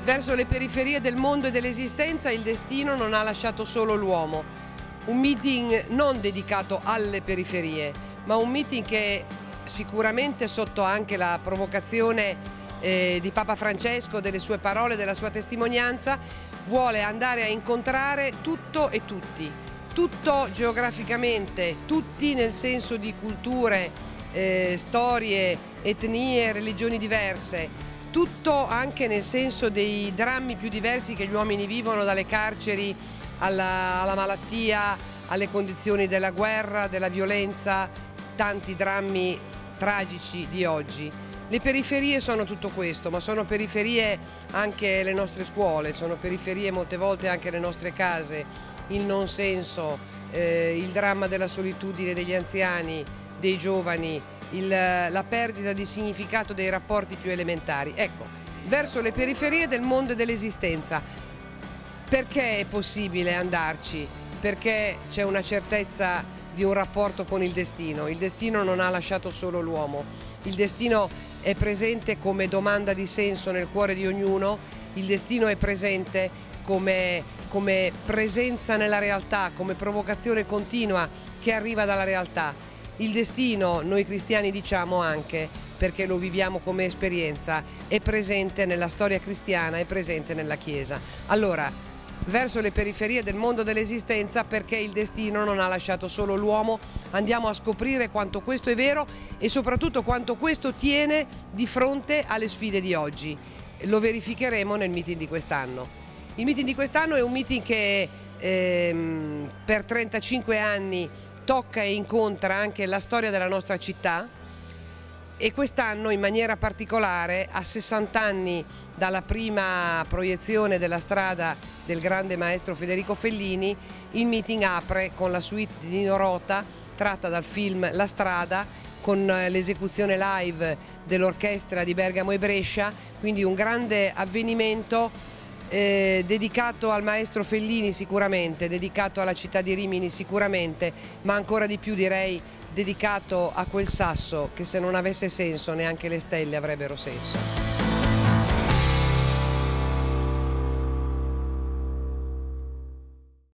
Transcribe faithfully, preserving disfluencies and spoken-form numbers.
Verso le periferie del mondo e dell'esistenza il destino non ha lasciato solo l'uomo. Un meeting non dedicato alle periferie, ma un meeting che sicuramente sotto anche la provocazione eh, di Papa Francesco, delle sue parole, della sua testimonianza, vuole andare a incontrare tutto e tutti. Tutto geograficamente, tutti nel senso di culture, eh, storie, etnie, religioni diverse. Tutto anche nel senso dei drammi più diversi che gli uomini vivono, dalle carceri alla, alla malattia, alle condizioni della guerra, della violenza, tanti drammi tragici di oggi. Le periferie sono tutto questo, ma sono periferie anche le nostre scuole, sono periferie molte volte anche le nostre case, il non senso, eh, il dramma della solitudine degli anziani, dei giovani, Il, la perdita di significato dei rapporti più elementari. Ecco, verso le periferie del mondo e dell'esistenza. Perché è possibile andarci? Perché c'è una certezza di un rapporto con il destino. Il destino non ha lasciato solo l'uomo. Il destino è presente come domanda di senso nel cuore di ognuno. Il destino è presente come, come presenza nella realtà, come provocazione continua che arriva dalla realtà. Il destino, noi cristiani diciamo anche, perché lo viviamo come esperienza, è presente nella storia cristiana, è presente nella Chiesa. Allora, verso le periferie del mondo dell'esistenza, perché il destino non ha lasciato solo l'uomo, andiamo a scoprire quanto questo è vero e soprattutto quanto questo tiene di fronte alle sfide di oggi. Lo verificheremo nel meeting di quest'anno. Il meeting di quest'anno è un meeting che ehm, per trentacinque anni tocca e incontra anche la storia della nostra città e quest'anno in maniera particolare, a sessanta anni dalla prima proiezione della Strada del grande maestro Federico Fellini, il meeting apre con la suite di Nino Rota tratta dal film La Strada, con l'esecuzione live dell'orchestra di Bergamo e Brescia, quindi un grande avvenimento Eh, dedicato al maestro Fellini sicuramente, dedicato alla città di Rimini sicuramente, ma ancora di più direi dedicato a quel sasso che se non avesse senso neanche le stelle avrebbero senso.